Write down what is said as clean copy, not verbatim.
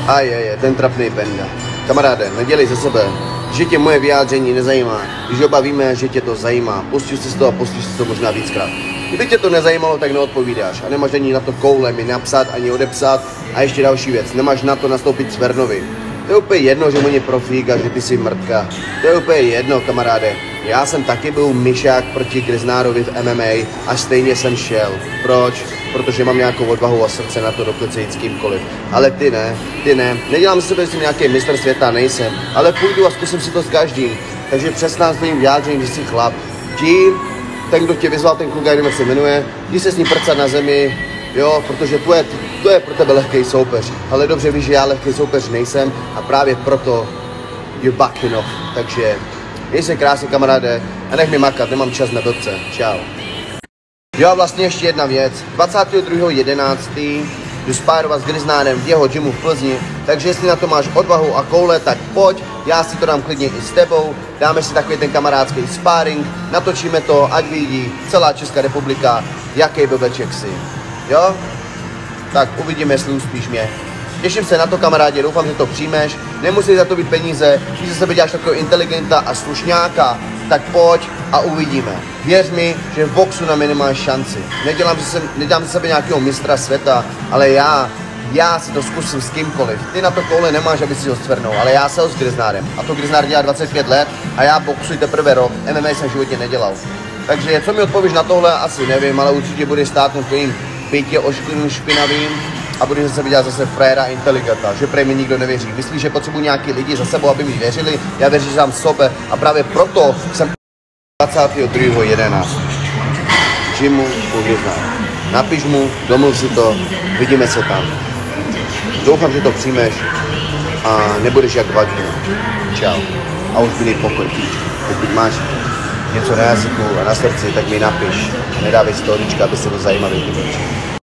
A je, ten trapný benda. Kamaráde, nedělej ze sebe, že tě moje vyjádření nezajímá. Když oba víme, že tě to zajímá, pustil jsi to a pustil jsi to možná víckrát. Kdyby tě to nezajímalo, tak neodpovídáš a nemáš ani na to koule mi napsat, ani odepsat. A ještě další věc, nemáš na to nastoupit Cvernovi. To je úplně jedno, že on je profík a že ty jsi mrtka. To je úplně jedno, kamaráde. Já jsem taky byl myšák proti Griznárovi v MMA a stejně jsem šel. Proč? Protože mám nějakou odvahu a srdce na to dokonce jít s kýmkoliv. Ale ty ne. Nedělám z sebe, že jsem nějaký mistr světa, nejsem. Ale půjdu a zkusím si to s každým. Takže přesná s tvým vyjádřením, že jsi chlap. Ten, kdo tě vyzval, ten kluk, jak se jmenuje, jdi se s ním prcat na zemi, jo, protože to je pro tebe lehký soupeř. Ale dobře víš, že já lehký soupeř nejsem a právě proto you're backing off. Takže měj se krásně, kamaráde, a nech mi makat, nemám čas na blbce. Čau. Jo a vlastně ještě jedna věc. 22.11. jdu spárovat s Griznárem v jeho gymu v Plzni, takže jestli na to máš odvahu a koule, tak pojď, já si to dám klidně i s tebou, dáme si takový ten kamarádský sparring, natočíme to, ať vidí celá Česká republika, jaký blbeček si. Jo? Tak uvidíme, jestli uspíš mě. Těším se na to, kamarádi, doufám, že to přijmeš, nemusí za to být peníze, když ze sebe děláš takového inteligenta a slušňáka, tak pojď a uvidíme. Věř mi, že v boxu na mě nemáš šanci. Nedělám ze sebe nějakého mistra světa, ale já si to zkusím s kýmkoliv. Ty na to koule nemáš, aby si ho Cvernou, ale já se ho s Griznárem. A to Griznár dělá 25 let a já boxuji teprve rok, MMA jsem v životě nedělal. Takže co mi odpovíš na tohle, asi nevím, ale určitě bude stát na tvým bytě ošklivým, špinavým a budeš zase vidět zase fréra inteligenta, že prej mi nikdo nevěří. Myslíš, že potřebuji nějaký lidi za sebou, aby mi věřili? Já věřím sám sobě a právě proto jsem 22.11. Gymu Griznár. Napiš mu, domluv si to, vidíme se tam. Doufám, že to přijmeš a nebudeš jak vagina. Čau. A už byli pokoj. Pokud máš něco na jazyku a na srdci, tak mi napiš. Nedávej storička, aby se to zajímavý.